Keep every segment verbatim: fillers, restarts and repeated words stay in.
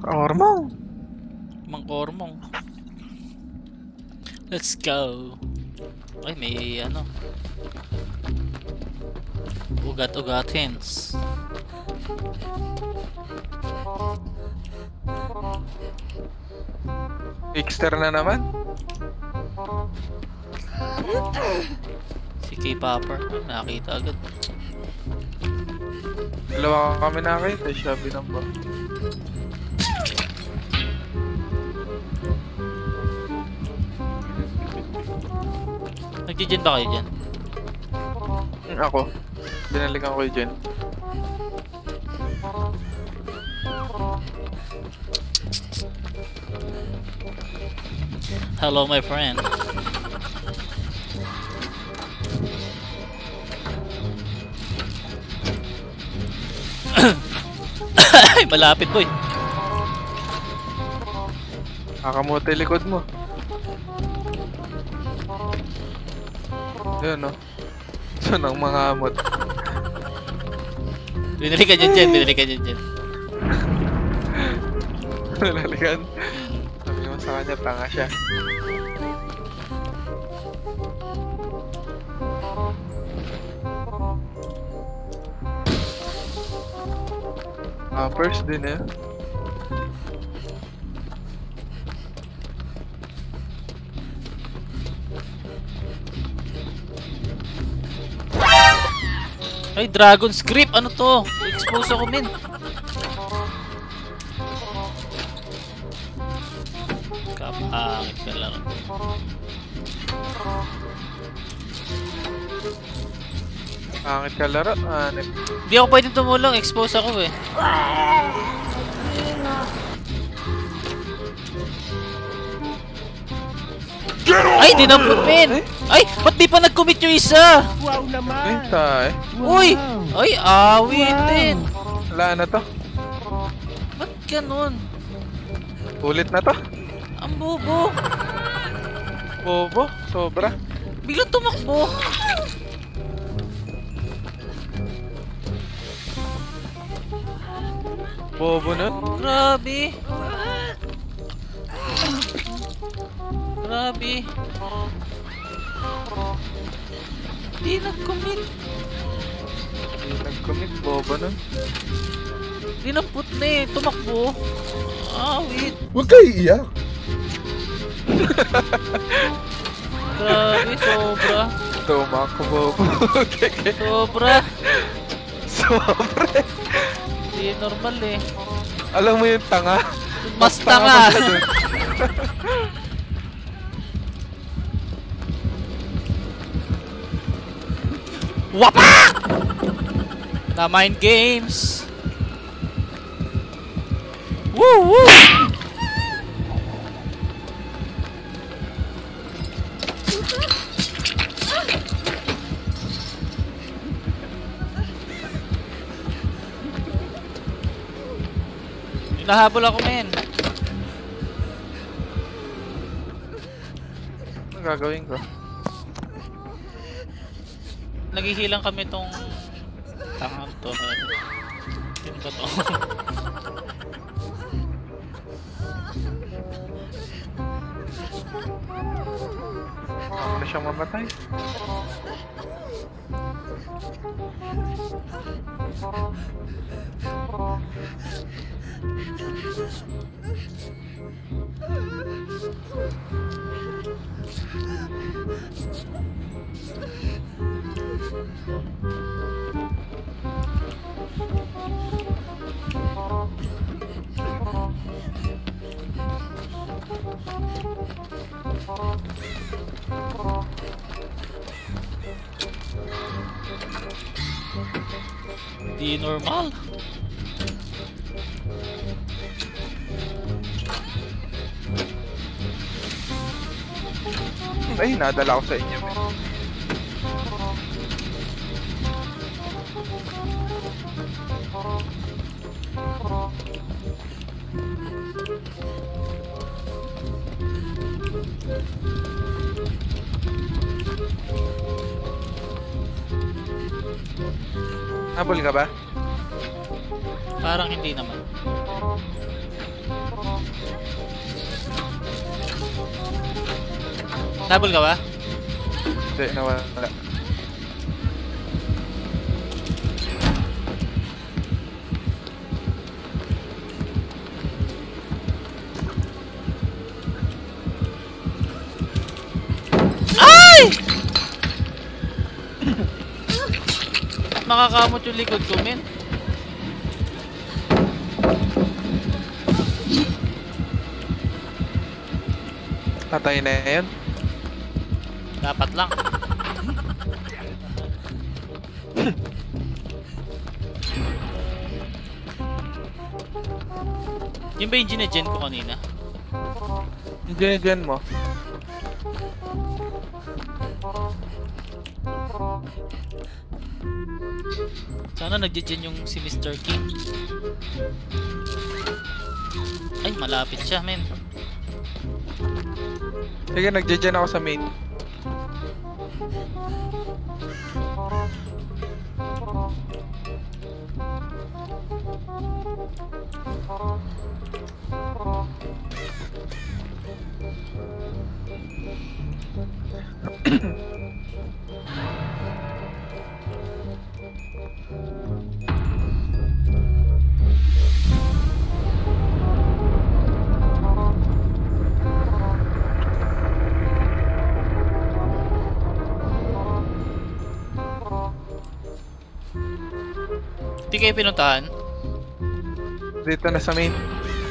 Ormong. Mang Ormong. Let's go. Ay, may ano. Ugat-ugat hints. Trickster na naman. Si K-Popper. Nakita agad. Dalawa kami nakita. Siya binamba. Nagdi-gen ba kayo dyan? Hmm, ako. Binalikan ko yung dyan. Hello, my friend. Ay, malapit boy. Nakamuti likod mo. Yun, no? So, ng mga amot. Binili ka dyan dyan, binili ka dyan dyan. Nalalikan. Sabi mo sa kanya, tanga siya. Ah, first din eh. Ay, Dragon Script! Ano to? Expose ako, min. Kapangit ka lang. Pangit ka laro. Anip. Hindi ako pwedeng tumulong. Expose ako eh. Ay, dinampot, min! Ay, ba't di pa nag-commit yung isa? Wow naman! Ay, tay. Uy! Ay, awit din! Wala na to. Ba't ganun? Ulit na to. Ang bobo! Bobo. Sobra. Biglang tumakbo! Bobo nun. Grabe! Grabe! Di nag-commit! Hindi nag-commit. Bobo nun. Dinampot na eh! Tumakbo! Awit! Huwag kayo iiyak! Grabe! Sobra! Tumakbo, bobo. Keke. Sobra! Sobra. Di normal eh! Alam mo yung tanga? Mas tanga! pa siya dun. Wapak! Na mind games! Woo woo! Nahabol ako, men. Ano gagawin ko? Naghihilang kami tong tangang to. Yun ba to? Ako na siyang mamatay. Di normal. Ay, nadala ko sa inyo. Man. Habol ka ba? Parang hindi naman. Nabol ka ba? Hindi, nawala. Ay! Makakamot yung likod ko, men. Patay na yun. Dapat lang. Yun ba yung gine-gen ko kanina? Diyan, diyan mo. Sana nag-gen yung si mister King. Ay, malapit siya, men. Sige, nagje-gen ako sa main. Hindi kayo pinuntahan? Dito na sa main.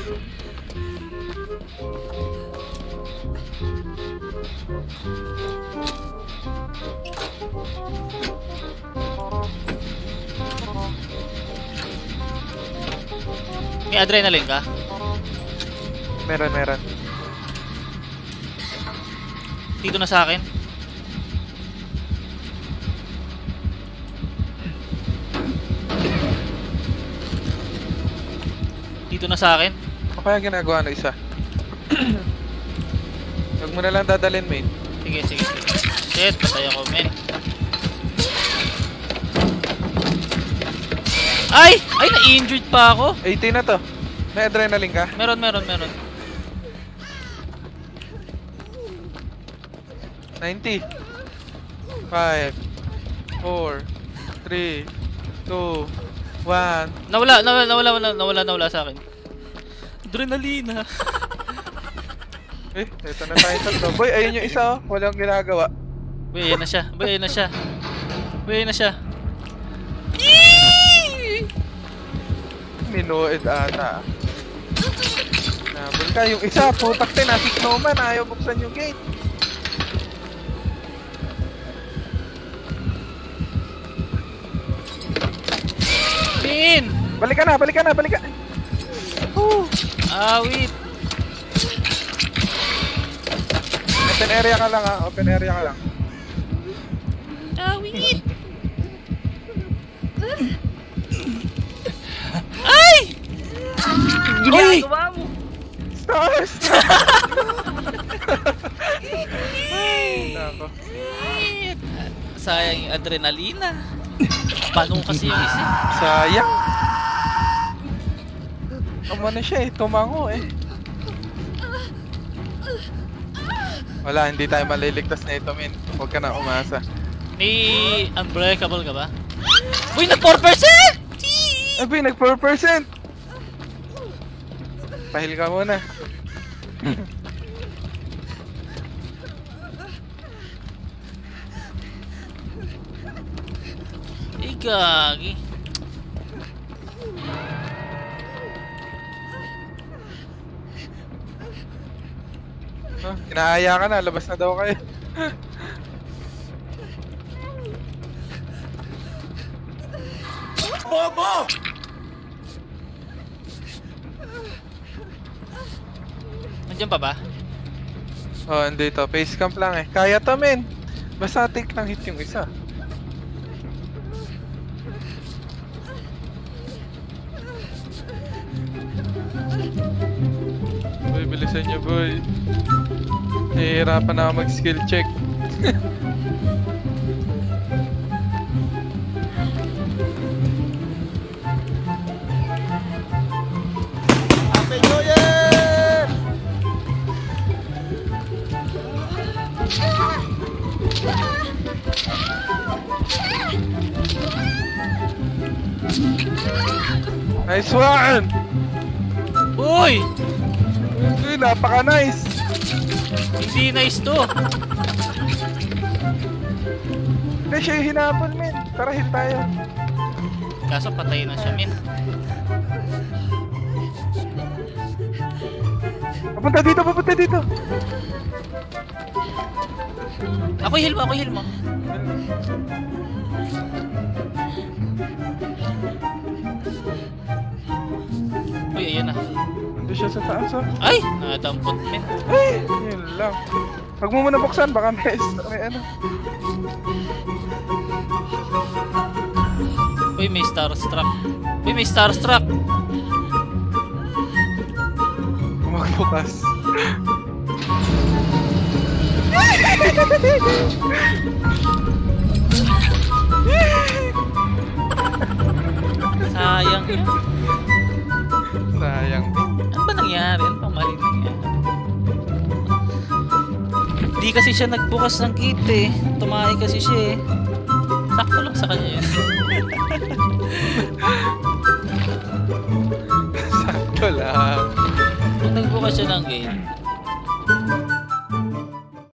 May adrenaline ka? Meron, meron. Dito na sa akin. Dito na sa akin. Ano kaya ginagawa na isa? Huwag mo na lang dadalhin, main. Sige, sige, sige. Shit, patay ako, men. Ay! Ay, na-injured pa ako. eighteen na to. May adrenaline ka? Meron, meron, meron. ninety. five. four. three. two. one. Nawala, nawala, nawala, nawala, nawala, nawala sa akin. Adrenalina. Eh, ito na tayo tatlo. Boy, ayun yung isa oh. Walang ginagawa. Boy, ayan na siya. Boy, ayan na siya. Boy, ayan na siya. Yee! Minuid ata. Nabol ka. Yung isa, putak din. Nasi snowman. Ayaw buksan yung gate. Min! Balik ka na, balik ka na, balik ka. Woo! Awit! Open area ka lang ha. Open area ka lang. Awit! Ay! Ginagawa mo! Stars! Nako. Sayang yung adrenalina. Paano kasi yung isa? Sayang. Umano siya eh. Tumango eh. Wala, hindi tayo maliligtas na ito, min. Huwag ka na umasa. May unbreakable ka ba? Uy, nag four percent! Abi, nag four percent! Pahil ka muna. Ay, gagi. Huh? Inaaya ka na, labas na daw kayo. Bobo! Nandiyan pa ba? Oh, hindi to. Face camp lang eh. Kaya to, men. Basta take lang hit yung isa. Boy, bilisan nyo, boy. Nahihirapan na ako mag-skill check. Happy New Year! Nice one! Uy! Uy, napaka-nice! Hindi nice to. Hindi, siya yung hinabol, men. Tara, hit tayo. Kaso patay na siya, min. Papunta dito, papunta dito! Ako heal mo, ako heal mo. Uy, ayun na. Nandun siya sa taas, oh. Ay! Nadampot, min. Ay! Yun lang. Huwag mo muna buksan, baka may, may ano. Uy, may starstruck. Uy, may starstruck. Magbukas. Sayang yan. Sayang. Ano ba nangyari? Ano bang mali nangyari? Di kasi siya nagbukas ng gate eh. Tumahay kasi siya eh. Sakto lang sa kanya yun. Sakto lang. Kung nagbukas siya ng gate,